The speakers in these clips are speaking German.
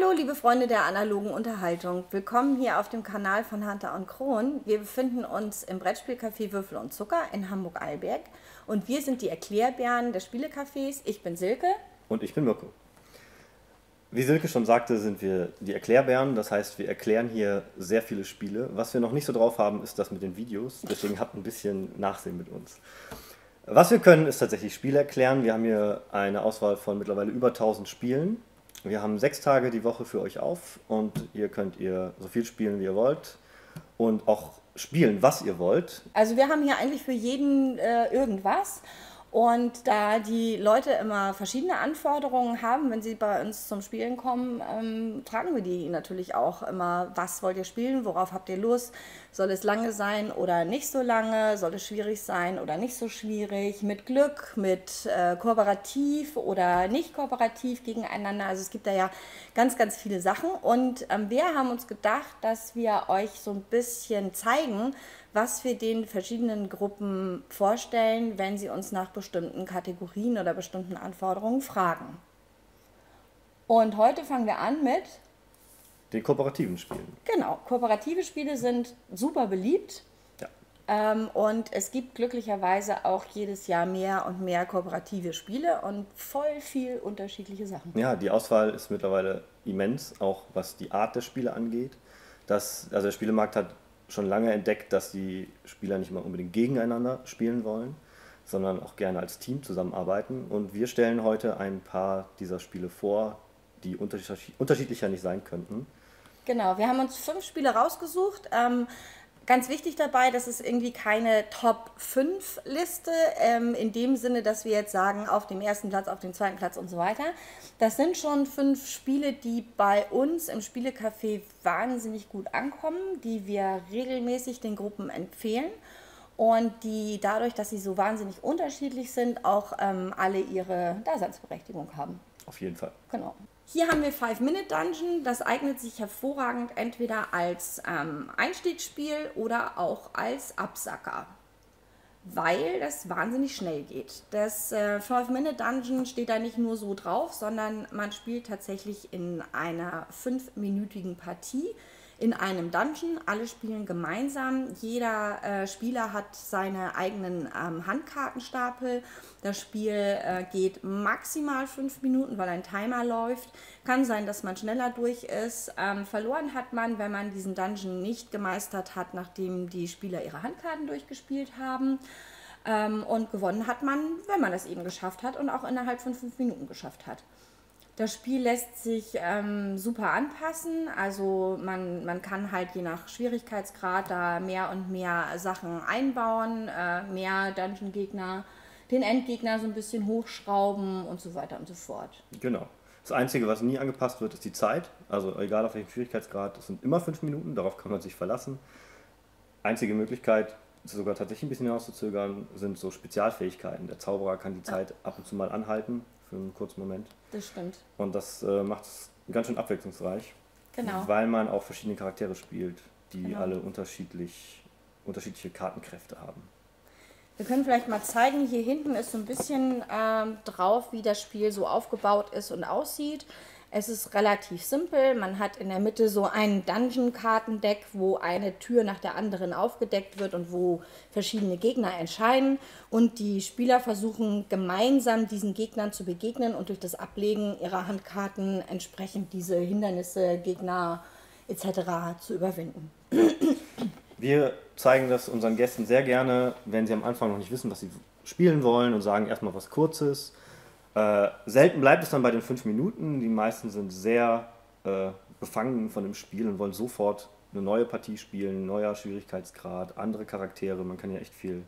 Hallo liebe Freunde der analogen Unterhaltung, willkommen hier auf dem Kanal von Hunter und Kron. Wir befinden uns im Brettspielcafé Würfel und Zucker in Hamburg-Eilberg und wir sind die Erklärbären des Spielecafés. Ich bin Silke. Und ich bin Mirko. Wie Silke schon sagte, sind wir die Erklärbären, das heißt, wir erklären hier sehr viele Spiele. Was wir noch nicht so drauf haben, ist das mit den Videos, deswegen habt ein bisschen Nachsehen mit uns. Was wir können, ist tatsächlich Spiele erklären. Wir haben hier eine Auswahl von mittlerweile über 1000 Spielen. Wir haben 6 Tage die Woche für euch auf und ihr könnt so viel spielen, wie ihr wollt und auch spielen, was ihr wollt. Also wir haben hier eigentlich für jeden irgendwas. Und da die Leute immer verschiedene Anforderungen haben, wenn sie bei uns zum Spielen kommen, fragen wir die natürlich auch immer, was wollt ihr spielen, worauf habt ihr Lust, soll es lange sein oder nicht so lange, soll es schwierig sein oder nicht so schwierig, mit Glück, mit kooperativ oder nicht kooperativ gegeneinander. Also es gibt da ja ganz, ganz viele Sachen und wir haben uns gedacht, dass wir euch so ein bisschen zeigen, was wir den verschiedenen Gruppen vorstellen, wenn sie uns nach bestimmten Kategorien oder bestimmten Anforderungen fragen. Und heute fangen wir an mit den kooperativen Spielen. Genau, kooperative Spiele sind super beliebt. Ja. Und es gibt glücklicherweise auch jedes Jahr mehr und mehr kooperative Spiele und voll viel unterschiedliche Sachen. Ja, die Auswahl ist mittlerweile immens, auch was die Art der Spiele angeht. Also der Spielemarkt hat schon lange entdeckt, dass die Spieler nicht immer unbedingt gegeneinander spielen wollen, sondern auch gerne als Team zusammenarbeiten. Und wir stellen heute ein paar dieser Spiele vor, die unterschiedlicher nicht sein könnten. Genau, wir haben uns 5 Spiele rausgesucht. Ganz wichtig dabei, das ist irgendwie keine Top-5-Liste, in dem Sinne, dass wir jetzt sagen, auf dem ersten Platz, auf dem zweiten Platz und so weiter. Das sind schon 5 Spiele, die bei uns im Spielecafé wahnsinnig gut ankommen, die wir regelmäßig den Gruppen empfehlen und die dadurch, dass sie so wahnsinnig unterschiedlich sind, auch alle ihre Daseinsberechtigung haben. Auf jeden Fall. Genau. Hier haben wir 5-Minute-Dungeon, das eignet sich hervorragend entweder als Einstiegsspiel oder auch als Absacker, weil das wahnsinnig schnell geht. Das 5-Minute-Dungeon steht da nicht nur so drauf, sondern man spielt tatsächlich in einer 5-minütigen Partie in einem Dungeon. Alle spielen gemeinsam. Jeder Spieler hat seine eigenen Handkartenstapel. Das Spiel geht maximal 5 Minuten, weil ein Timer läuft. Kann sein, dass man schneller durch ist. Verloren hat man, wenn man diesen Dungeon nicht gemeistert hat, nachdem die Spieler ihre Handkarten durchgespielt haben. Und gewonnen hat man, wenn man das eben geschafft hat und auch innerhalb von 5 Minuten geschafft hat. Das Spiel lässt sich super anpassen, also man kann halt je nach Schwierigkeitsgrad da mehr und mehr Sachen einbauen, mehr Dungeon-Gegner, den Endgegner so ein bisschen hochschrauben und so weiter und so fort. Genau. Das Einzige, was nie angepasst wird, ist die Zeit. Also egal auf welchem Schwierigkeitsgrad, es sind immer 5 Minuten, darauf kann man sich verlassen. Einzige Möglichkeit, sogar tatsächlich ein bisschen hinauszuzögern, sind so Spezialfähigkeiten. Der Zauberer kann die Zeit ab und zu mal anhalten. Für einen kurzen Moment. Das stimmt. Und das macht es ganz schön abwechslungsreich. Genau. Weil man auch verschiedene Charaktere spielt, die Genau. alle unterschiedliche Kartenkräfte haben. Wir können vielleicht mal zeigen, hier hinten ist so ein bisschen drauf, wie das Spiel so aufgebaut ist und aussieht. Es ist relativ simpel. Man hat in der Mitte so ein Dungeon-Kartendeck, wo eine Tür nach der anderen aufgedeckt wird und wo verschiedene Gegner erscheinen. Und die Spieler versuchen gemeinsam diesen Gegnern zu begegnen und durch das Ablegen ihrer Handkarten entsprechend diese Hindernisse, Gegner etc. zu überwinden. Wir zeigen das unseren Gästen sehr gerne, wenn sie am Anfang noch nicht wissen, was sie spielen wollen und sagen erstmal was Kurzes. Selten bleibt es dann bei den 5 Minuten. Die meisten sind sehr befangen von dem Spiel und wollen sofort eine neue Partie spielen, neuer Schwierigkeitsgrad, andere Charaktere. Man kann ja echt viel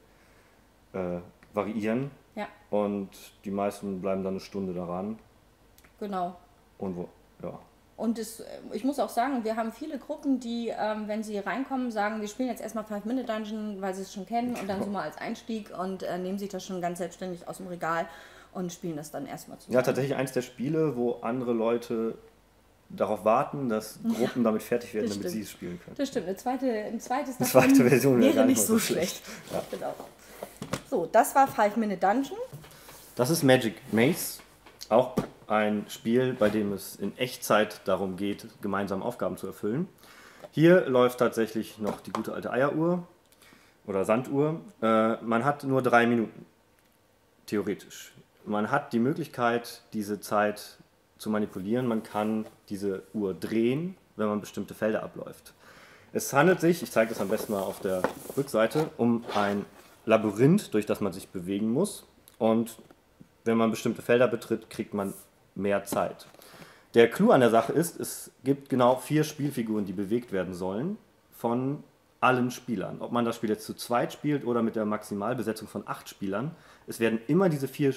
variieren. Ja. Und die meisten bleiben dann eine Stunde daran. Genau. Und ja. Und ich muss auch sagen, wir haben viele Gruppen, die, wenn sie reinkommen, sagen, wir spielen jetzt erstmal 5-Minute-Dungeon, weil sie es schon kennen und dann so mal als Einstieg und nehmen sich das schon ganz selbstständig aus dem Regal und spielen das dann erstmal zusammen. Ja, tatsächlich eins der Spiele, wo andere Leute darauf warten, dass Gruppen damit fertig werden, damit sie es spielen können. Das stimmt, eine zweite Version wäre nicht so schlecht. Ja. Genau. So, das war 5-Minute Dungeon. Das ist Magic Maze, auch ein Spiel, bei dem es in Echtzeit darum geht, gemeinsam Aufgaben zu erfüllen. Hier läuft tatsächlich noch die gute alte Eieruhr oder Sanduhr. Man hat nur 3 Minuten, theoretisch. Man hat die Möglichkeit, diese Zeit zu manipulieren. Man kann diese Uhr drehen, wenn man bestimmte Felder abläuft. Es handelt sich, ich zeige das am besten mal auf der Rückseite, um ein Labyrinth, durch das man sich bewegen muss. Und wenn man bestimmte Felder betritt, kriegt man mehr Zeit. Der Clou an der Sache ist, es gibt genau 4 Spielfiguren, die bewegt werden sollen von allen Spielern. Ob man das Spiel jetzt zu zweit spielt oder mit der Maximalbesetzung von 8 Spielern, es werden immer diese 4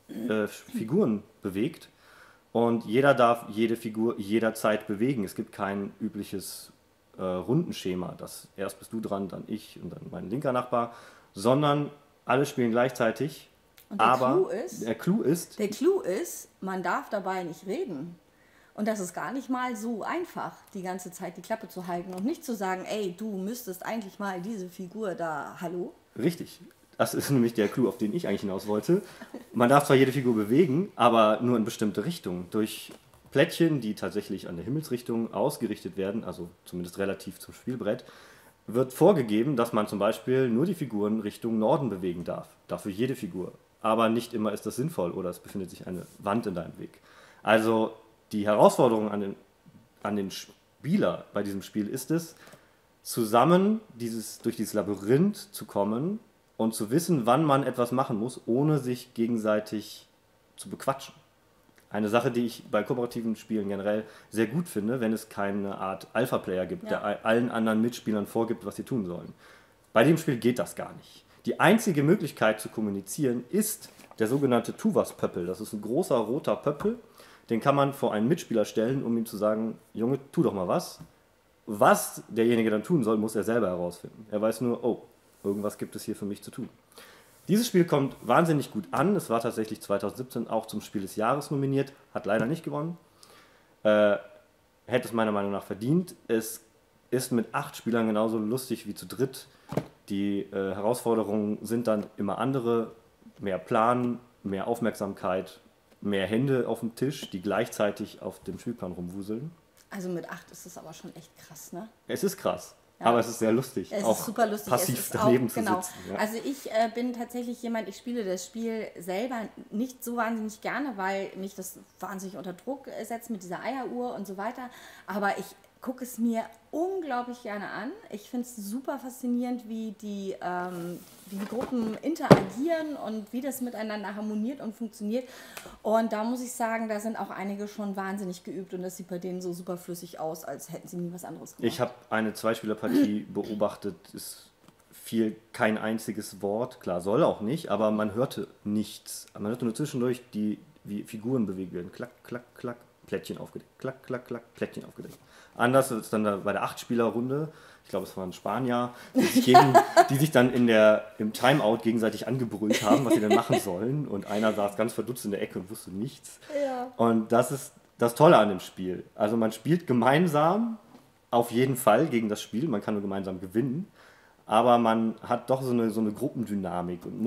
Figuren bewegt und jeder darf jede Figur jederzeit bewegen. Es gibt kein übliches Rundenschema, das erst bist du dran, dann ich und dann mein linker Nachbar, sondern alle spielen gleichzeitig. Und aber der Clou ist, man darf dabei nicht reden. Und das ist gar nicht mal so einfach, die ganze Zeit die Klappe zu halten und nicht zu sagen, ey, du müsstest eigentlich mal diese Figur da, hallo? Richtig. Das ist nämlich der Clou, auf den ich eigentlich hinaus wollte. Man darf zwar jede Figur bewegen, aber nur in bestimmte Richtungen. Durch Plättchen, die tatsächlich an der Himmelsrichtung ausgerichtet werden, also zumindest relativ zum Spielbrett, wird vorgegeben, dass man zum Beispiel nur die Figuren Richtung Norden bewegen darf. Dafür jede Figur. Aber nicht immer ist das sinnvoll oder es befindet sich eine Wand in deinem Weg. Also die Herausforderung an den Spieler bei diesem Spiel ist es, zusammen durch dieses Labyrinth zu kommen und zu wissen, wann man etwas machen muss, ohne sich gegenseitig zu bequatschen. Eine Sache, die ich bei kooperativen Spielen generell sehr gut finde, wenn es keine Art Alpha-Player gibt, der allen anderen Mitspielern vorgibt, was sie tun sollen. Bei dem Spiel geht das gar nicht. Die einzige Möglichkeit zu kommunizieren ist der sogenannte Tuvas-Pöppel. Das ist ein großer roter Pöppel, den kann man vor einen Mitspieler stellen, um ihm zu sagen, Junge, tu doch mal was. Was derjenige dann tun soll, muss er selber herausfinden. Er weiß nur, oh, irgendwas gibt es hier für mich zu tun. Dieses Spiel kommt wahnsinnig gut an. Es war tatsächlich 2017 auch zum Spiel des Jahres nominiert, hat leider nicht gewonnen. Hätte es meiner Meinung nach verdient. Es ist mit 8 Spielern genauso lustig wie zu dritt. Die Herausforderungen sind dann immer andere, mehr Plan, mehr Aufmerksamkeit, mehr Hände auf dem Tisch, die gleichzeitig auf dem Spielplan rumwuseln. Also mit 8 ist es aber schon echt krass, ne? Es ist krass. Ja. Aber es ist sehr lustig. Es auch ist super lustig. Passiv daneben zu sitzen. Ja. Also ich bin tatsächlich jemand, ich spiele das Spiel selber nicht so wahnsinnig gerne, weil mich das wahnsinnig unter Druck setzt mit dieser Eieruhr und so weiter. Aber ich gucke es mir unglaublich gerne an. Ich finde es super faszinierend, wie die Gruppen interagieren und wie das miteinander harmoniert und funktioniert. Und da muss ich sagen, da sind auch einige schon wahnsinnig geübt und das sieht bei denen so super flüssig aus, als hätten sie nie was anderes gemacht. Ich habe eine Zweispielerpartie beobachtet, es fiel kein einziges Wort, klar, soll auch nicht, aber man hörte nichts. Man hörte nur zwischendurch, wie Figuren bewegt werden. Klack, klack, klack, Plättchen aufgedeckt. Klack, klack, klack, Plättchen aufgedeckt. Anders ist dann bei der 8-Spieler-Runde, ich glaube, es waren Spanier, die sich dann im Timeout gegenseitig angebrüllt haben, was sie denn machen sollen. Und einer saß ganz verdutzt in der Ecke und wusste nichts. Ja. Und das ist das Tolle an dem Spiel. Also man spielt gemeinsam auf jeden Fall gegen das Spiel, man kann nur gemeinsam gewinnen, aber man hat doch so eine Gruppendynamik und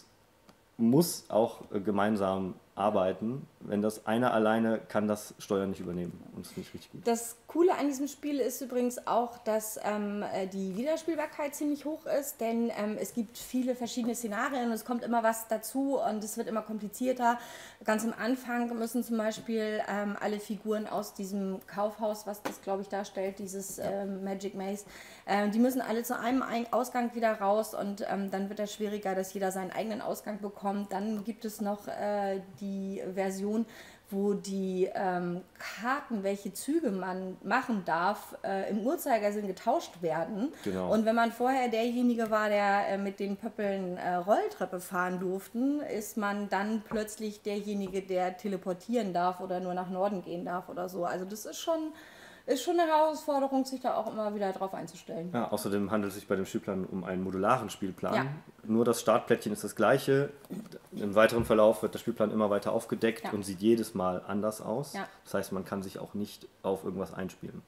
muss auch gemeinsam arbeiten. Wenn das einer alleine kann das Steuern nicht übernehmen und das finde ich richtig gut. Das Coole an diesem Spiel ist übrigens auch, dass die Wiederspielbarkeit ziemlich hoch ist, denn es gibt viele verschiedene Szenarien und es kommt immer was dazu und es wird immer komplizierter. Ganz am Anfang müssen zum Beispiel alle Figuren aus diesem Kaufhaus, was das glaube ich darstellt, dieses Magic Maze, die müssen alle zu einem Ausgang wieder raus und dann wird das schwieriger, dass jeder seinen eigenen Ausgang bekommt. Dann gibt es noch die Version, wo die Karten, welche Züge man machen darf, im Uhrzeigersinn getauscht werden. Genau. Und wenn man vorher derjenige war, der mit den Pöppeln Rolltreppe fahren durften, ist man dann plötzlich derjenige, der teleportieren darf oder nur nach Norden gehen darf oder so. Also das ist schon eine Herausforderung, sich da auch immer wieder drauf einzustellen. Ja, außerdem handelt es sich bei dem Spielplan um einen modularen Spielplan. Ja. Nur das Startplättchen ist das gleiche. Im weiteren Verlauf wird der Spielplan immer weiter aufgedeckt und sieht jedes Mal anders aus. Ja. Das heißt, man kann sich auch nicht auf irgendwas einspielen.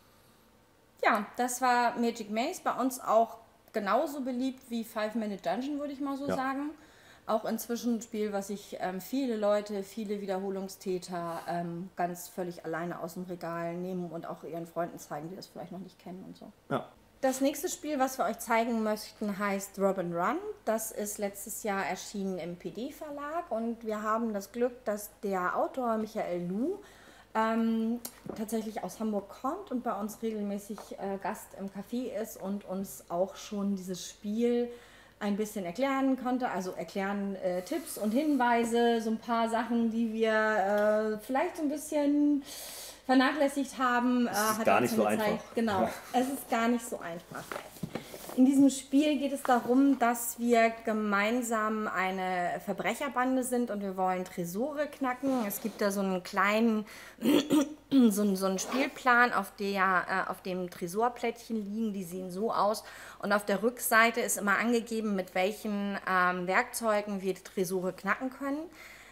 Ja, das war Magic Maze. Bei uns auch genauso beliebt wie 5-Minute Dungeon, würde ich mal so sagen. Auch inzwischen ein Spiel, was sich viele Leute, viele Wiederholungstäter ganz völlig alleine aus dem Regal nehmen und auch ihren Freunden zeigen, die das vielleicht noch nicht kennen und so. Ja. Das nächste Spiel, was wir euch zeigen möchten, heißt Robin Run. Das ist letztes Jahr erschienen im PD-Verlag und wir haben das Glück, dass der Autor Michael Lu tatsächlich aus Hamburg kommt und bei uns regelmäßig Gast im Café ist und uns auch schon dieses Spiel ein bisschen erklären konnte, also erklären Tipps und Hinweise, so ein paar Sachen, die wir vielleicht so ein bisschen vernachlässigt haben. Es ist gar nicht so einfach. Genau, es ist gar nicht so einfach. In diesem Spiel geht es darum, dass wir gemeinsam eine Verbrecherbande sind und wir wollen Tresore knacken. Es gibt da so einen kleinen, so einen Spielplan, auf dem Tresorplättchen liegen. Die sehen so aus. Und auf der Rückseite ist immer angegeben, mit welchen Werkzeugen wir die Tresore knacken können.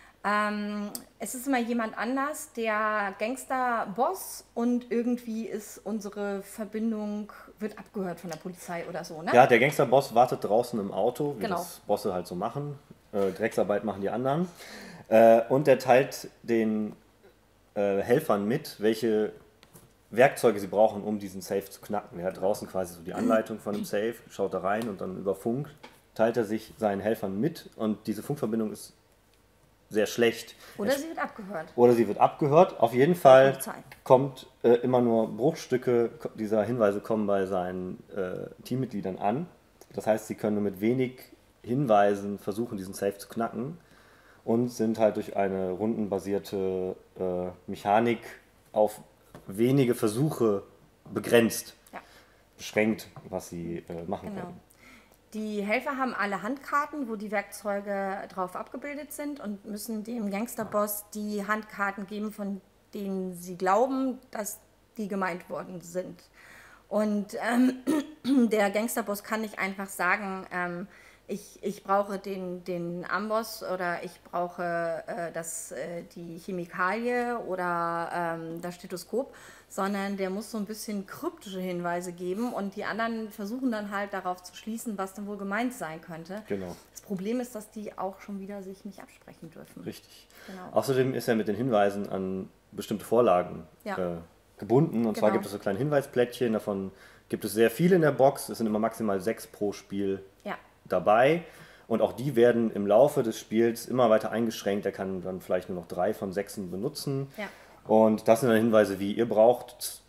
Es ist immer jemand anders, der Gangster-Boss, und irgendwie ist unsere Verbindung, wird abgehört von der Polizei oder so, ne? Ja, der Gangster-Boss wartet draußen im Auto, wie Genau. das Bosse halt so machen. Drecksarbeit machen die anderen. Und der teilt den Helfern mit, welche Werkzeuge sie brauchen, um diesen Safe zu knacken. Er hat draußen quasi so die Anleitung von dem Safe, schaut da rein und dann über Funk teilt er sich seinen Helfern mit, und diese Funkverbindung ist sehr schlecht. Oder sie wird abgehört. Oder sie wird abgehört. Auf jeden Fall kommt immer nur Bruchstücke dieser Hinweise kommen bei seinen Teammitgliedern an. Das heißt, sie können nur mit wenig Hinweisen versuchen, diesen Safe zu knacken, und sind halt durch eine rundenbasierte Mechanik auf wenige Versuche begrenzt, beschränkt, was sie machen können. Die Helfer haben alle Handkarten, wo die Werkzeuge drauf abgebildet sind, und müssen dem Gangsterboss die Handkarten geben, von denen sie glauben, dass die gemeint worden sind. Und der Gangsterboss kann nicht einfach sagen, ich brauche den Amboss oder ich brauche die Chemikalie oder das Stethoskop, sondern der muss so ein bisschen kryptische Hinweise geben, und die anderen versuchen dann halt darauf zu schließen, was denn wohl gemeint sein könnte. Genau. Das Problem ist, dass die auch schon wieder sich nicht absprechen dürfen. Richtig. Genau. Außerdem ist er mit den Hinweisen an bestimmte Vorlagen gebunden, und zwar gibt es so kleine Hinweisplättchen, davon gibt es sehr viele in der Box, es sind immer maximal 6 pro Spiel dabei, und auch die werden im Laufe des Spiels immer weiter eingeschränkt. Er kann dann vielleicht nur noch 3 von 6 benutzen. Ja. Und das sind dann Hinweise wie, ihr braucht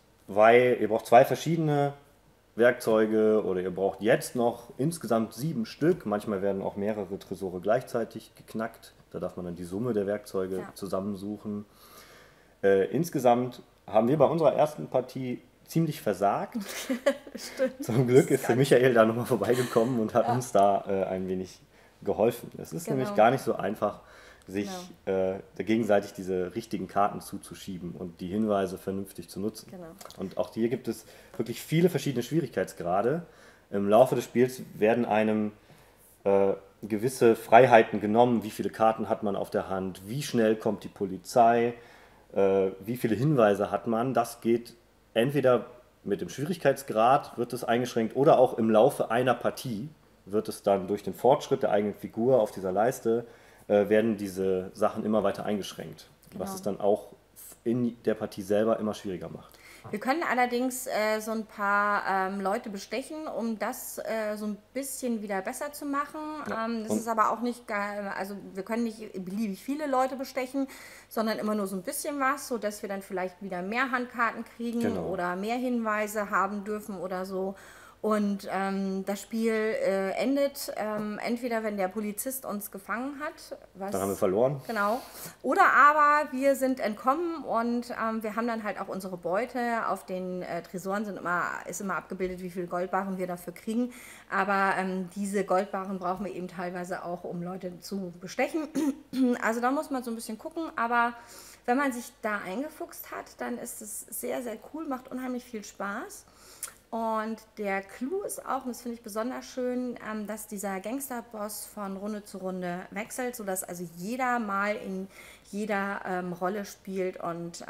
2 verschiedene Werkzeuge, oder ihr braucht jetzt noch insgesamt 7 Stück. Manchmal werden auch mehrere Tresore gleichzeitig geknackt. Da darf man dann die Summe der Werkzeuge zusammensuchen. Insgesamt haben wir bei unserer ersten Partie ziemlich versagt. Stimmt. Zum Glück ist der Michael da nochmal vorbeigekommen und hat uns da ein wenig geholfen. Es ist nämlich gar nicht so einfach, sich gegenseitig diese richtigen Karten zuzuschieben und die Hinweise vernünftig zu nutzen. Genau. Und auch hier gibt es wirklich viele verschiedene Schwierigkeitsgrade. Im Laufe des Spiels werden einem gewisse Freiheiten genommen. Wie viele Karten hat man auf der Hand? Wie schnell kommt die Polizei? Wie viele Hinweise hat man? Das geht entweder mit dem Schwierigkeitsgrad, wird es eingeschränkt, oder auch im Laufe einer Partie wird es dann durch den Fortschritt der eigenen Figur auf dieser Leiste werden diese Sachen immer weiter eingeschränkt, was es dann auch in der Partie selber immer schwieriger macht. Wir können allerdings so ein paar Leute bestechen, um das so ein bisschen wieder besser zu machen. Das ist aber auch nicht, also wir können nicht beliebig viele Leute bestechen, sondern immer nur so ein bisschen was, sodass wir dann vielleicht wieder mehr Handkarten kriegen oder mehr Hinweise haben dürfen oder so. Und das Spiel endet entweder, wenn der Polizist uns gefangen hat. Dann haben wir verloren. Genau. Oder aber wir sind entkommen und wir haben dann halt auch unsere Beute. Auf den Tresoren ist immer abgebildet, wie viele Goldbarren wir dafür kriegen. Aber diese Goldbarren brauchen wir eben teilweise auch, um Leute zu bestechen. Also da muss man so ein bisschen gucken. Aber wenn man sich da eingefuchst hat, dann ist es sehr, sehr cool, macht unheimlich viel Spaß. Und der Clou ist auch, und das finde ich besonders schön, dass dieser Gangsterboss von Runde zu Runde wechselt, sodass also jeder mal in jeder Rolle spielt. Und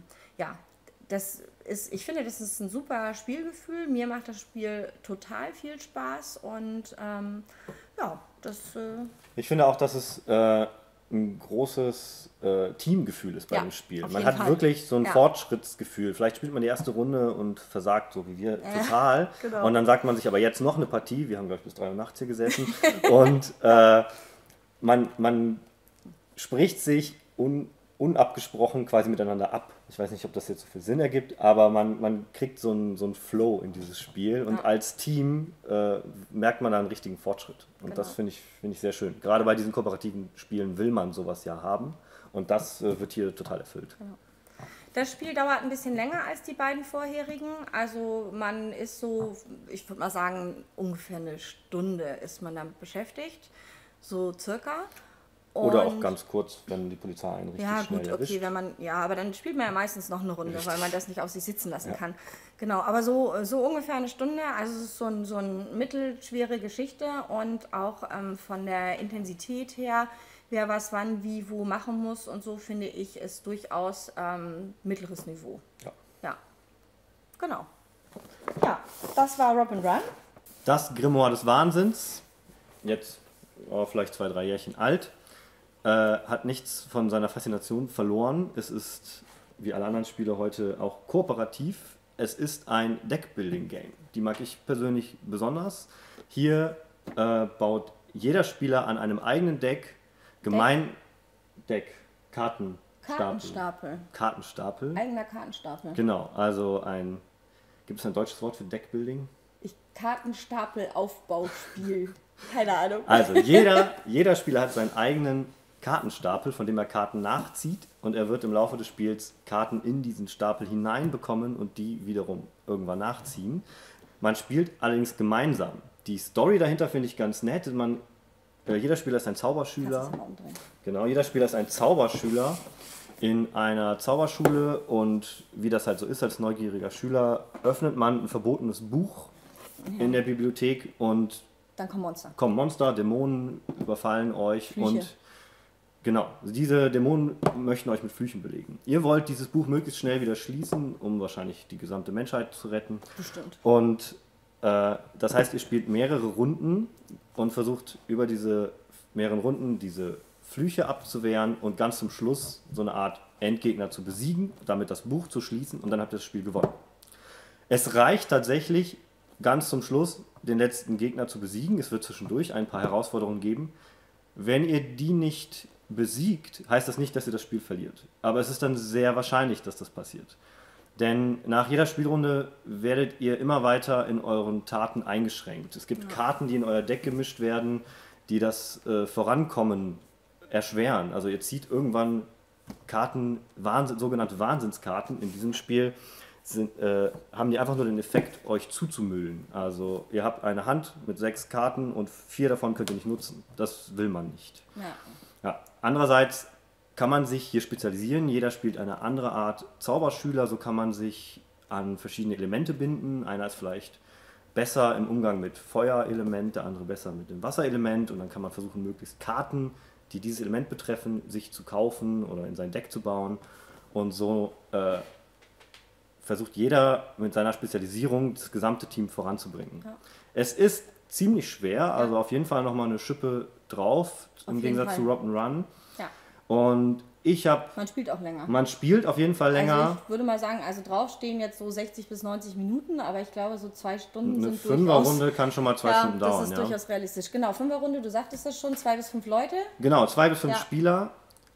ich finde, das ist ein super Spielgefühl. Mir macht das Spiel total viel Spaß und ja, das... Ich finde auch, dass es ein großes Teamgefühl ist bei dem Spiel. auf Man jeden hat Fall. wirklich so ein Ja. Fortschrittsgefühl. Vielleicht spielt man die erste Runde und versagt, so wie wir, total. Genau. Und dann sagt man sich aber jetzt noch eine Partie. Wir haben, glaube ich, bis 3 Uhr nachts hier gesessen. Und man spricht sich unabgesprochen quasi miteinander ab. Ich weiß nicht, ob das jetzt so viel Sinn ergibt, aber man kriegt so einen Flow in dieses Spiel und als Team merkt man da einen richtigen Fortschritt. Und das finde ich sehr schön. Gerade bei diesen kooperativen Spielen will man sowas ja haben und das wird hier total erfüllt. Genau. Das Spiel dauert ein bisschen länger als die beiden vorherigen. Also man ist so, ich würde mal sagen, ungefähr eine Stunde ist man damit beschäftigt. So circa. Oder auch Und- ganz kurz, wenn die Polizei einen richtig Ja, schnell gut, erwischt. okay, aber dann spielt man ja meistens noch eine Runde, weil man das nicht auf sich sitzen lassen kann. Genau, aber so ungefähr eine Stunde, also es ist so eine mittelschwere Geschichte und auch von der Intensität her, wer was wann, wie, wo machen muss und so, finde ich, ist durchaus mittleres Niveau. Ja. Ja, genau. Ja, das war Rob and Run. Das Grimoire des Wahnsinns, jetzt vielleicht 2, 3 Jährchen alt, hat nichts von seiner Faszination verloren. Es ist, wie alle anderen Spiele heute, auch kooperativ. Es ist ein Deckbuilding-Game. Die mag ich persönlich besonders. Hier baut jeder Spieler an einem eigenen Deck Kartenstapel. Eigener Kartenstapel. Genau, also gibt es ein deutsches Wort für Deckbuilding? Kartenstapel-Aufbauspiel. Keine Ahnung. Also jeder Spieler hat seinen eigenen Kartenstapel, von dem er Karten nachzieht und er wird im Laufe des Spiels Karten in diesen Stapel hineinbekommen und die wiederum irgendwann nachziehen. Man spielt allerdings gemeinsam. Die Story dahinter finde ich ganz nett. Jeder Spieler ist ein Zauberschüler. Genau, jeder Spieler ist ein Zauberschüler in einer Zauberschule und wie das halt so ist als neugieriger Schüler, öffnet man ein verbotenes Buch in der Bibliothek und Dann kommen Monster, Dämonen überfallen euch Flüche. und genau, diese Dämonen möchten euch mit Flüchen belegen. Ihr wollt dieses Buch möglichst schnell wieder schließen, um wahrscheinlich die gesamte Menschheit zu retten. Bestimmt. Und das heißt, ihr spielt mehrere Runden und versucht über diese mehreren Runden diese Flüche abzuwehren und ganz zum Schluss so eine Art Endgegner zu besiegen, damit das Buch zu schließen und dann habt ihr das Spiel gewonnen. Es reicht tatsächlich ganz zum Schluss, den letzten Gegner zu besiegen. Es wird zwischendurch ein paar Herausforderungen geben. Wenn ihr die nicht besiegt, heißt das nicht, dass ihr das Spiel verliert. Aber es ist dann sehr wahrscheinlich, dass das passiert. Denn nach jeder Spielrunde werdet ihr immer weiter in euren Taten eingeschränkt. Es gibt Karten, die in euer Deck gemischt werden, die das Vorankommen erschweren. Also ihr zieht irgendwann Karten, sogenannte Wahnsinnskarten in diesem Spiel, haben die einfach nur den Effekt, euch zuzumüllen. Also ihr habt eine Hand mit 6 Karten und 4 davon könnt ihr nicht nutzen. Das will man nicht. Ja. Andererseits kann man sich hier spezialisieren. Jeder spielt eine andere Art Zauberschüler. So kann man sich an verschiedene Elemente binden. Einer ist vielleicht besser im Umgang mit Feuerelement, der andere besser mit dem Wasserelement. Und dann kann man versuchen, möglichst Karten, die dieses Element betreffen, sich zu kaufen oder in sein Deck zu bauen. Und so versucht jeder mit seiner Spezialisierung das gesamte Team voranzubringen. Ja. Es ist ziemlich schwer, also auf jeden Fall nochmal eine Schippe drauf, im Gegensatz zu Rock'n'Run. Ja. Und man spielt auch länger. Man spielt auf jeden Fall länger. Also ich würde mal sagen, draufstehen jetzt so 60 bis 90 Minuten, aber ich glaube so 2 Stunden eine sind Fünferrunde kann schon mal 2 Stunden dauern. Das ist durchaus realistisch. Genau, Fünferrunde, du sagtest das schon, 2 bis 5 Leute. Genau, 2 bis 5 Spieler.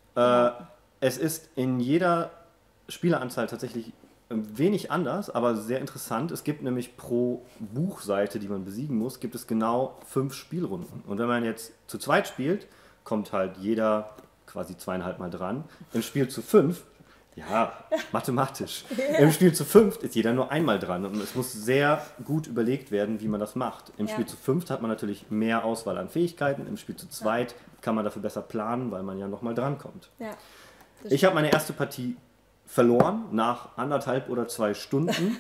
Es ist in jeder Spieleranzahl tatsächlich ein wenig anders, aber sehr interessant. Es gibt nämlich pro Buchseite, die man besiegen muss, gibt es genau 5 Spielrunden. Und wenn man jetzt zu zweit spielt, kommt halt jeder quasi 2,5 Mal dran. Im Spiel zu 5, mathematisch, im Spiel zu 5 ist jeder nur einmal dran. Und es muss sehr gut überlegt werden, wie man das macht. Im Spiel zu 5 hat man natürlich mehr Auswahl an Fähigkeiten. Im Spiel zu zweit kann man dafür besser planen, weil man ja nochmal drankommt. Ja, ich habe meine erste Partie verloren nach 1,5 oder 2 Stunden.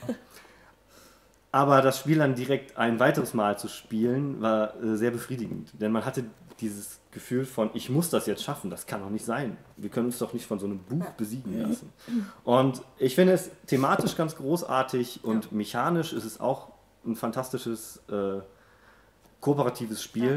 Aber das Spiel dann direkt ein weiteres Mal zu spielen, war sehr befriedigend. Denn man hatte dieses Gefühl von, ich muss das jetzt schaffen, das kann doch nicht sein. Wir können uns doch nicht von so einem Buch besiegen lassen. Und ich finde es thematisch ganz großartig und mechanisch ist es auch ein fantastisches kooperatives Spiel.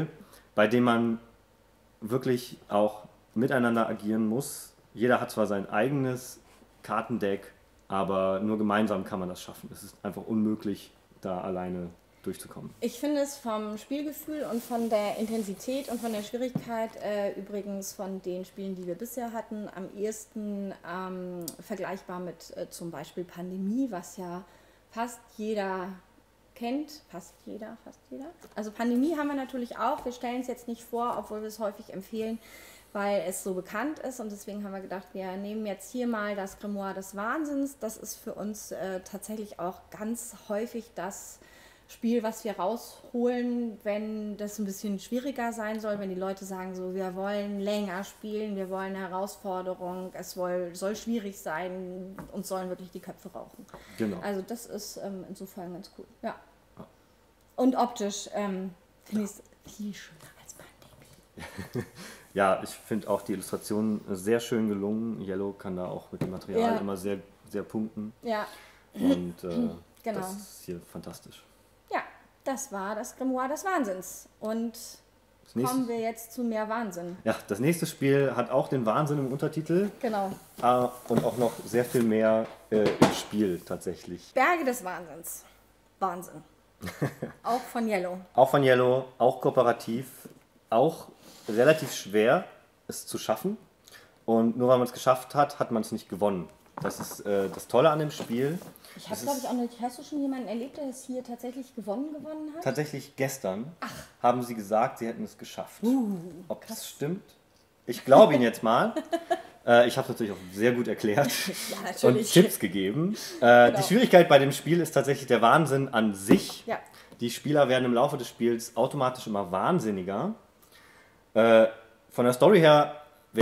bei dem man wirklich auch miteinander agieren muss. Jeder hat zwar sein eigenes Kartendeck, aber nur gemeinsam kann man das schaffen. Es ist einfach unmöglich, da alleine durchzukommen. Ich finde es vom Spielgefühl und von der Intensität und von der Schwierigkeit, übrigens von den Spielen, die wir bisher hatten, am ehesten vergleichbar mit zum Beispiel Pandemie, was ja fast jeder kennt. Fast jeder. Also Pandemie haben wir natürlich auch. Wir stellen es jetzt nicht vor, obwohl wir es häufig empfehlen, weil es so bekannt ist. Und deswegen haben wir gedacht, wir nehmen jetzt hier mal das Grimoire des Wahnsinns. Das ist für uns tatsächlich auch ganz häufig das Spiel, was wir rausholen, wenn das ein bisschen schwieriger sein soll, wenn die Leute sagen, so, wir wollen länger spielen, wir wollen eine Herausforderung, es soll schwierig sein, uns sollen wirklich die Köpfe rauchen. Genau. Also das ist insofern ganz cool. Ja. Und optisch finde ich es viel schöner als Pandemie. Ja, ich finde auch die Illustrationen sehr schön gelungen. Yellow kann da auch mit dem Material immer sehr, sehr punkten. Ja. Und Genau. das ist hier fantastisch. Ja, das war das Grimoire des Wahnsinns. Und kommen wir jetzt zu mehr Wahnsinn. Ja, das nächste Spiel hat auch den Wahnsinn im Untertitel. Genau. Und auch noch sehr viel mehr im Spiel tatsächlich. Berge des Wahnsinns. Wahnsinn. Auch von Yellow. Auch von Yellow, auch kooperativ, auch relativ schwer, es zu schaffen. Und nur weil man es geschafft hat, hat man es nicht gewonnen. Das ist das Tolle an dem Spiel. Ich habe, glaube ich, auch nicht. Hast du schon jemanden erlebt, der es hier tatsächlich gewonnen hat? Tatsächlich gestern haben sie gesagt, sie hätten es geschafft. Ob das stimmt? Ich glaube Ihnen jetzt mal. Ich habe es natürlich auch sehr gut erklärt ja, und Tipps gegeben. Die Schwierigkeit bei dem Spiel ist tatsächlich der Wahnsinn an sich. Ja. Die Spieler werden im Laufe des Spiels automatisch immer wahnsinniger. Von der Story her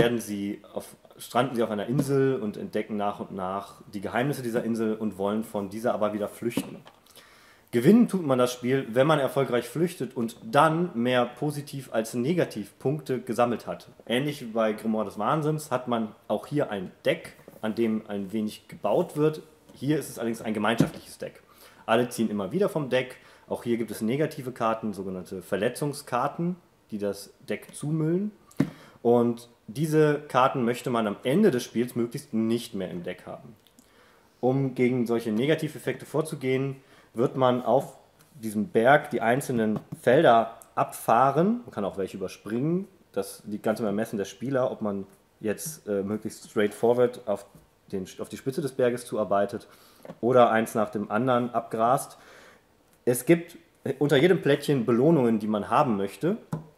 stranden sie auf einer Insel und entdecken nach und nach die Geheimnisse dieser Insel und wollen von dieser aber wieder flüchten. Gewinnen tut man das Spiel, wenn man erfolgreich flüchtet und dann mehr positiv als negativ Punkte gesammelt hat. Ähnlich wie bei Grimoire des Wahnsinns hat man auch hier ein Deck, an dem ein wenig gebaut wird. Hier ist es allerdings ein gemeinschaftliches Deck. Alle ziehen immer wieder vom Deck. Auch hier gibt es negative Karten, sogenannte Verletzungskarten, die das Deck zumüllen. Und diese Karten möchte man am Ende des Spiels möglichst nicht mehr im Deck haben. Um gegen solche Negativeffekte vorzugehen, wird man auf diesem Berg die einzelnen Felder abfahren. Man kann auch welche überspringen. Das liegt ganz im Ermessen der Spieler, ob man jetzt möglichst straightforward auf die Spitze des Berges zuarbeitet oder eins nach dem anderen abgrast. Es gibt unter jedem Plättchen Belohnungen, die man haben möchte.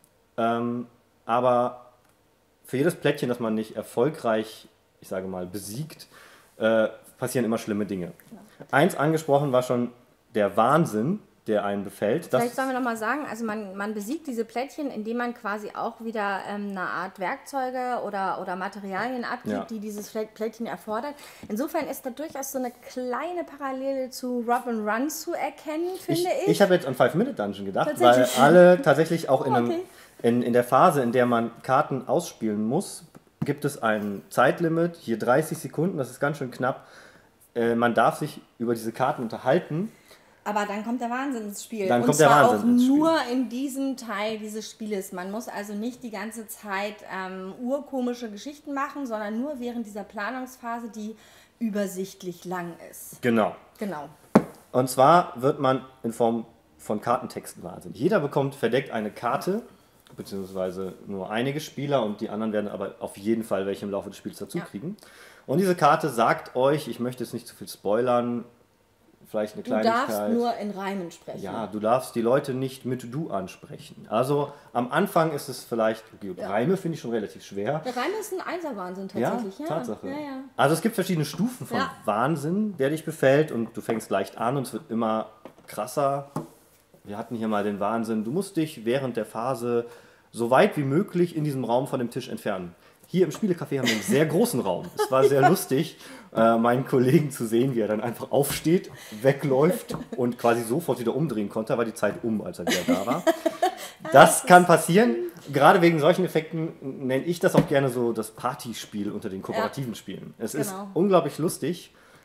Aber für jedes Plättchen, das man nicht erfolgreich, ich sage mal, besiegt, passieren immer schlimme Dinge. Eins angesprochen war schon der Wahnsinn, der einen befällt. Vielleicht sollen wir nochmal sagen, also man besiegt diese Plättchen, indem man quasi auch wieder eine Art Werkzeuge oder Materialien abgibt, die dieses Plättchen erfordert. Insofern ist da durchaus so eine kleine Parallele zu Rob and Run zu erkennen, finde ich. Ich habe jetzt an 5-Minute-Dungeon gedacht, weil alle tatsächlich auch in der Phase, in der man Karten ausspielen muss, gibt es ein Zeitlimit, hier 30 Sekunden, das ist ganz schön knapp. Man darf sich über diese Karten unterhalten. Aber dann kommt der Wahnsinn ins Spiel. Und zwar auch nur in diesem Teil dieses Spieles. Man muss also nicht die ganze Zeit urkomische Geschichten machen, sondern nur während dieser Planungsphase, die übersichtlich lang ist. Genau. Und zwar wird man in Form von Kartentexten wahnsinnig. Jeder bekommt verdeckt eine Karte, beziehungsweise nur einige Spieler und die anderen werden aber auf jeden Fall welche im Laufe des Spiels dazu kriegen. Und diese Karte sagt euch, ich möchte jetzt nicht zu viel spoilern, vielleicht eine Kleinigkeit. Du darfst nur in Reimen sprechen. Ja, du darfst die Leute nicht mit du ansprechen. Also am Anfang ist es vielleicht, Reime finde ich schon relativ schwer. Der Reim ist ein Einserwahnsinn tatsächlich. Ja, Tatsache. Ja. Also es gibt verschiedene Stufen von Wahnsinn, der dich befällt und du fängst leicht an und es wird immer krasser. Wir hatten hier mal den Wahnsinn, du musst dich während der Phase so weit wie möglich in diesem Raum von dem Tisch entfernen. Hier im Spielecafé haben wir einen sehr großen Raum. Es war sehr lustig, meinen Kollegen zu sehen, wie er dann einfach aufsteht, wegläuft und quasi sofort wieder umdrehen konnte. Da war die Zeit als er wieder da war. Das kann passieren. Gerade wegen solchen Effekten nenne ich das auch gerne so das Partyspiel unter den kooperativen Spielen. Es ist unglaublich lustig.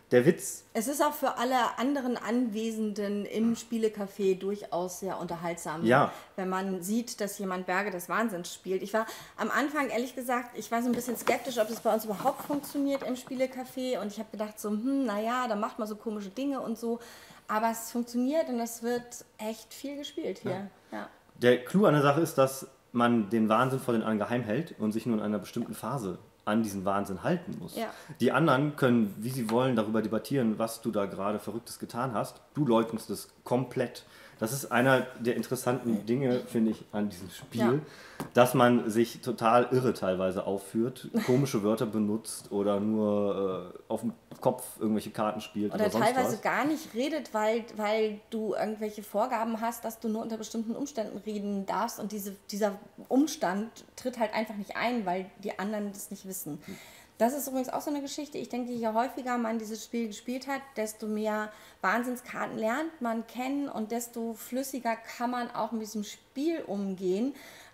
der Witz... Es ist auch für alle anderen Anwesenden im Spielecafé durchaus sehr unterhaltsam, Ja. wenn man sieht, dass jemand Berge des Wahnsinns spielt. Ich war am Anfang, ehrlich gesagt, ich war so ein bisschen skeptisch, ob das bei uns überhaupt funktioniert im Spielecafé. Und ich habe gedacht so, naja, da macht man so komische Dinge und so. Aber es funktioniert und es wird echt viel gespielt hier. Ja. Der Clou an der Sache ist, dass man den Wahnsinn vor den anderen geheim hält und sich nur in einer bestimmten Phase an diesen Wahnsinn halten muss. Ja. Die anderen können, wie sie wollen, darüber debattieren, was du da gerade Verrücktes getan hast. Du leugnest es komplett. Das ist einer der interessanten Dinge, finde ich, an diesem Spiel, dass man sich total irre teilweise aufführt, komische Wörter benutzt oder nur auf dem Kopf irgendwelche Karten spielt. Oder sonst teilweise was. gar nicht redet, weil du irgendwelche Vorgaben hast, dass du nur unter bestimmten Umständen reden darfst und dieser Umstand tritt halt einfach nicht ein, weil die anderen das nicht wissen. Das ist übrigens auch so eine Geschichte. Ich denke, je häufiger man dieses Spiel gespielt hat, desto mehr Wahnsinnskarten lernt man kennen und desto flüssiger kann man auch mit diesem Spiel umgehen.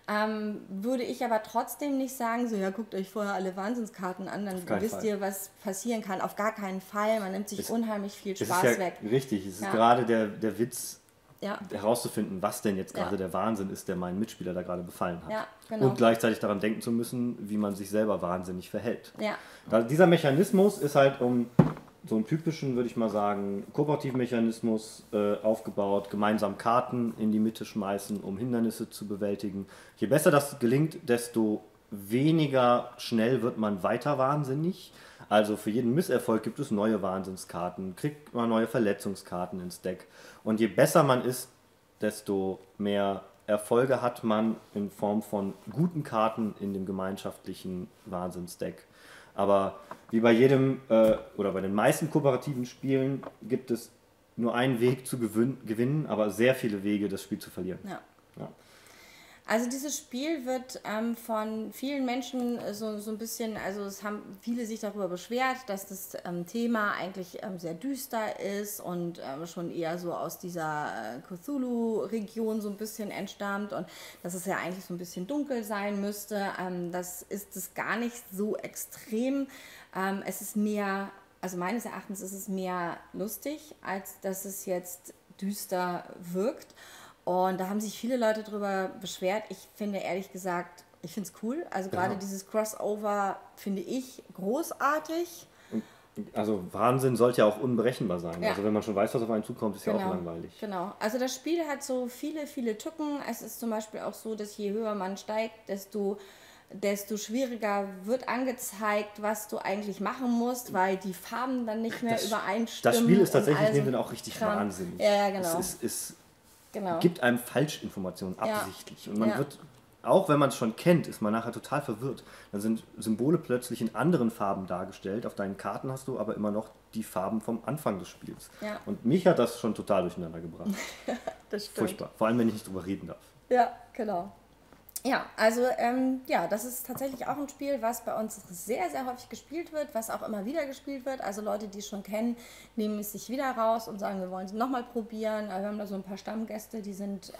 Würde ich aber trotzdem nicht sagen, so ja, guckt euch vorher alle Wahnsinnskarten an, dann wisst ihr, was passieren kann. Auf gar keinen Fall. Man nimmt sich unheimlich viel Spaß weg. Richtig, es ist gerade der Witz, ja. herauszufinden, was denn jetzt gerade der Wahnsinn ist, der meinen Mitspieler da gerade befallen hat. Ja, genau. Und gleichzeitig daran denken zu müssen, wie man sich selber wahnsinnig verhält. Ja. Dieser Mechanismus ist halt um so einen typischen, würde ich mal sagen, Kooperativmechanismus aufgebaut, gemeinsam Karten in die Mitte schmeißen, um Hindernisse zu bewältigen. Je besser das gelingt, desto weniger schnell wird man weiter wahnsinnig. Also für jeden Misserfolg gibt es neue Wahnsinnskarten, kriegt man neue Verletzungskarten ins Deck. Und je besser man ist, desto mehr Erfolge hat man in Form von guten Karten in dem gemeinschaftlichen Wahnsinnsdeck. Aber wie bei jedem oder bei den meisten kooperativen Spielen gibt es nur einen Weg zu gewinnen, aber sehr viele Wege, das Spiel zu verlieren. Ja. Ja. Also dieses Spiel wird von vielen Menschen so ein bisschen, also es haben viele sich darüber beschwert, dass das Thema eigentlich sehr düster ist und schon eher so aus dieser Cthulhu-Region so ein bisschen entstammt und dass es ja eigentlich so ein bisschen dunkel sein müsste. Das ist es gar nicht so extrem. Es ist mehr, also meines Erachtens ist es mehr lustig, als dass es jetzt düster wirkt. Und da haben sich viele Leute drüber beschwert. Ich finde ehrlich gesagt, ich finde es cool. Also gerade dieses Crossover finde ich großartig. Also Wahnsinn sollte ja auch unberechenbar sein. Ja. Also wenn man schon weiß, was auf einen zukommt, ist ja auch langweilig. Genau. Also das Spiel hat so viele, viele Tücken. Es ist zum Beispiel auch so, dass je höher man steigt, desto schwieriger wird angezeigt, was du eigentlich machen musst, weil die Farben dann nicht mehr übereinstimmen. Das Spiel ist tatsächlich also neben den auch richtig wahnsinnig. Ja, genau. Es gibt einem Falschinformationen absichtlich. Und man Ja. wird, auch wenn man es schon kennt, ist man nachher total verwirrt. Dann sind Symbole plötzlich in anderen Farben dargestellt. Auf deinen Karten hast du aber immer noch die Farben vom Anfang des Spiels. Ja. Und mich hat das schon total durcheinander gebracht. Das stimmt. Furchtbar. Vor allem, wenn ich nicht drüber reden darf. Ja, genau. Ja, also das ist tatsächlich auch ein Spiel, was bei uns sehr, sehr häufig gespielt wird, was auch immer wieder gespielt wird. Also Leute, die es schon kennen, nehmen es sich wieder raus und sagen, wir wollen es nochmal probieren. Wir haben da so ein paar Stammgäste, die sind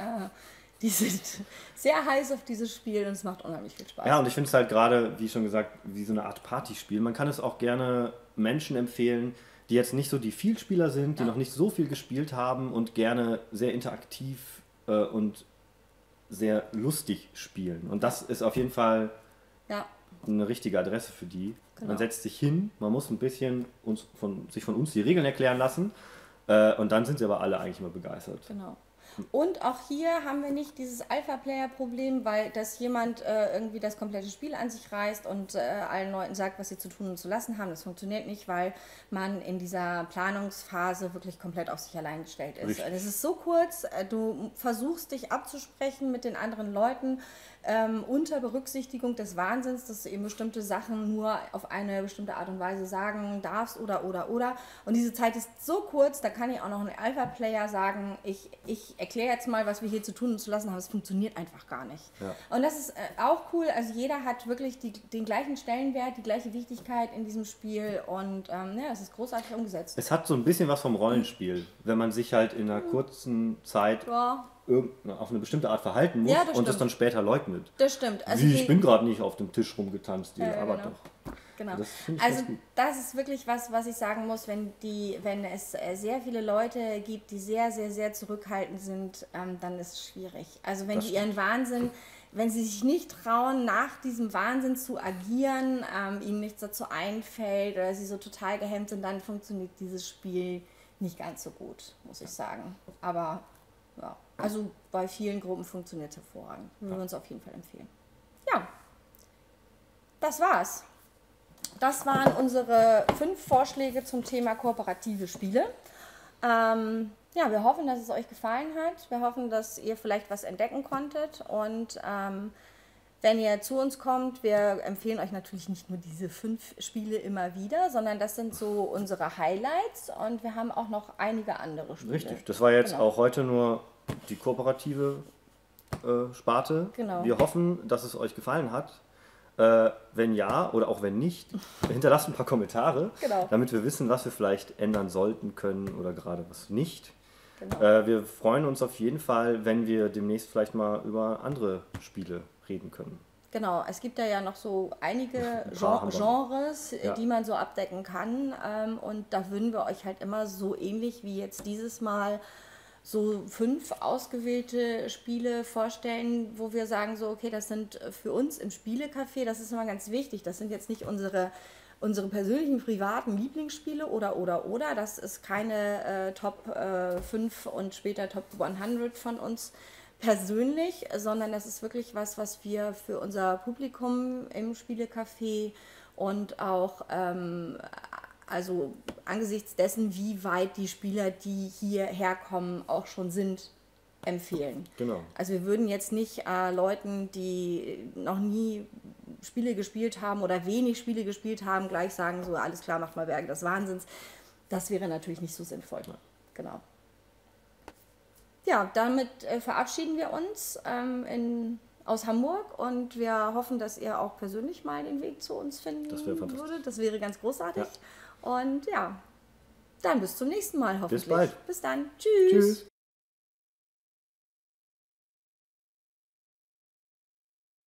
sehr heiß auf dieses Spiel und es macht unheimlich viel Spaß. Ja, und ich finde es halt gerade, wie schon gesagt, wie so eine Art Partyspiel. Man kann es auch gerne Menschen empfehlen, die jetzt nicht so die Vielspieler sind, die noch nicht so viel gespielt haben und gerne sehr interaktiv und sehr lustig spielen. Und das ist auf jeden Fall eine richtige Adresse für die. Genau. Man setzt sich hin, man muss ein bisschen sich von uns die Regeln erklären lassen und dann sind sie aber alle eigentlich immer begeistert. Genau. Und auch hier haben wir nicht dieses Alpha-Player-Problem, weil dass jemand irgendwie das komplette Spiel an sich reißt und allen Leuten sagt, was sie zu tun und zu lassen haben. Das funktioniert nicht, weil man in dieser Planungsphase wirklich komplett auf sich allein gestellt ist. Es ist so kurz, du versuchst dich abzusprechen mit den anderen Leuten unter Berücksichtigung des Wahnsinns, dass du eben bestimmte Sachen nur auf eine bestimmte Art und Weise sagen darfst oder. Und diese Zeit ist so kurz, da kann ich auch noch ein Alpha-Player sagen, ich erkläre jetzt mal, was wir hier zu tun und zu lassen haben. Es funktioniert einfach gar nicht. Ja. Und das ist auch cool. Also jeder hat wirklich den gleichen Stellenwert, die gleiche Wichtigkeit in diesem Spiel und es ist großartig umgesetzt. Es hat so ein bisschen was vom Rollenspiel, wenn man sich halt in einer kurzen Zeit auf eine bestimmte Art verhalten muss und das dann später leugnet. Das stimmt. Also ich bin gerade nicht auf dem Tisch rumgetanzt, aber genau. doch. Genau. Das finde ich Also ganz gut. das ist wirklich was ich sagen muss, wenn es sehr viele Leute gibt, die sehr, sehr, sehr zurückhaltend sind, dann ist es schwierig. Also wenn Das die ihren Wahnsinn, wenn sie sich nicht trauen, nach diesem Wahnsinn zu agieren, ihnen nichts dazu einfällt oder sie so total gehemmt sind, dann funktioniert dieses Spiel nicht ganz so gut, muss ich sagen. Aber ja, also bei vielen Gruppen funktioniert es hervorragend. Würden wir uns auf jeden Fall empfehlen. Ja, das war's. Das waren unsere 5 Vorschläge zum Thema kooperative Spiele. Ja, wir hoffen, dass es euch gefallen hat. Wir hoffen, dass ihr vielleicht was entdecken konntet. Und wenn ihr zu uns kommt, wir empfehlen euch natürlich nicht nur diese 5 Spiele immer wieder, sondern das sind so unsere Highlights. Und wir haben auch noch einige andere Spiele. Richtig, das war jetzt Genau. auch heute nur die kooperative Sparte. Genau. Wir hoffen, dass es euch gefallen hat. Wenn ja oder auch wenn nicht, hinterlasst ein paar Kommentare, Genau. damit wir wissen, was wir vielleicht ändern sollten, können oder gerade was nicht. Genau. Wir freuen uns auf jeden Fall, wenn wir demnächst vielleicht mal über andere Spiele reden können. Genau, es gibt da ja noch so einige paar haben wir. Genres, Ja. die man so abdecken kann. Und da würden wir euch halt immer so ähnlich wie jetzt dieses Mal so 5 ausgewählte Spiele vorstellen, wo wir sagen so, okay, das sind für uns im Spielecafé, das ist immer ganz wichtig, das sind jetzt nicht unsere persönlichen privaten Lieblingsspiele oder, das ist keine Top 5 und später Top 100 von uns persönlich, sondern das ist wirklich was wir für unser Publikum im Spielecafé und auch also angesichts dessen, wie weit die Spieler, die hierher kommen, auch schon sind, empfehlen. Genau. Also wir würden jetzt nicht Leuten, die noch nie Spiele gespielt haben oder wenig Spiele gespielt haben, gleich sagen, so alles klar, macht mal Berge des Wahnsinns. Das wäre natürlich nicht so sinnvoll. Ja. Genau. Ja, damit verabschieden wir uns aus Hamburg und wir hoffen, dass ihr auch persönlich mal den Weg zu uns finden Das wäre fantastisch. würdet. Das wäre ganz großartig. Ja. Und ja, dann bis zum nächsten Mal hoffentlich. bald. Bis dann. Tschüss. Tschüss.